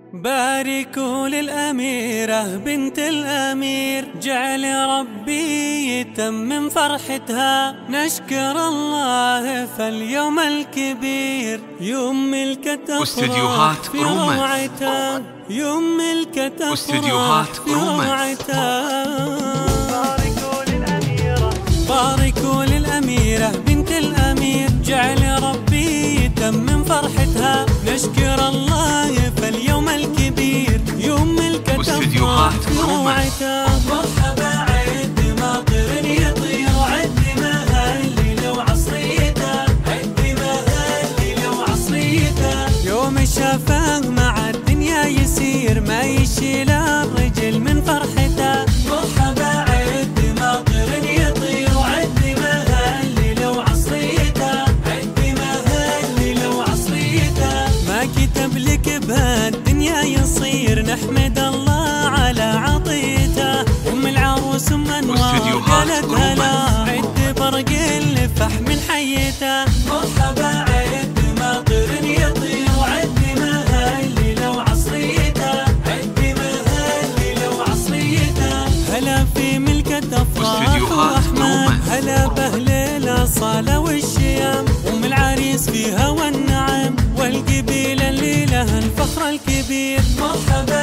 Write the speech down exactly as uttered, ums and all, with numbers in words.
باركوا للأميرة بنت الأمير، جعل ربي يتمم فرحتها. نشكر الله فاليوم الكبير، يوم ملكت أفراح في روعتها، يوم ملكت أفراح في روعتها. باركوا للأميرة باركوا للأميرة بنت الأمير، جعل ربي يتمم فرحتها. نشكر الله فاليوم الكبير، يوم ملكت أفراح في روعتها. مرحبا عد ماطر يطير، عد مهلل وعصريته، عد مهلل وعصريته. يوم شافه مع الدنيا يسير، ما يشيل الرجل من فرحته. مرحبا عد ماطر يطير، عد مهلل وعصريته، عد مهلل وعصريته. ما كتب لك بهالدنيا يصير، نحمد الله على عطيته. ام العروس ام انوار قالت هلا، عد برق الفح من حيته. مرحبا عد ماطر يطير، عد مهلل وعصريته، عد مهلل وعصريته. هلا في ملكة افراح واحمد، هلا باهل الاصاله والشيام. ام العريس فيها والنعم، والقبيله اللي لها الفخر الكبير. مرحبا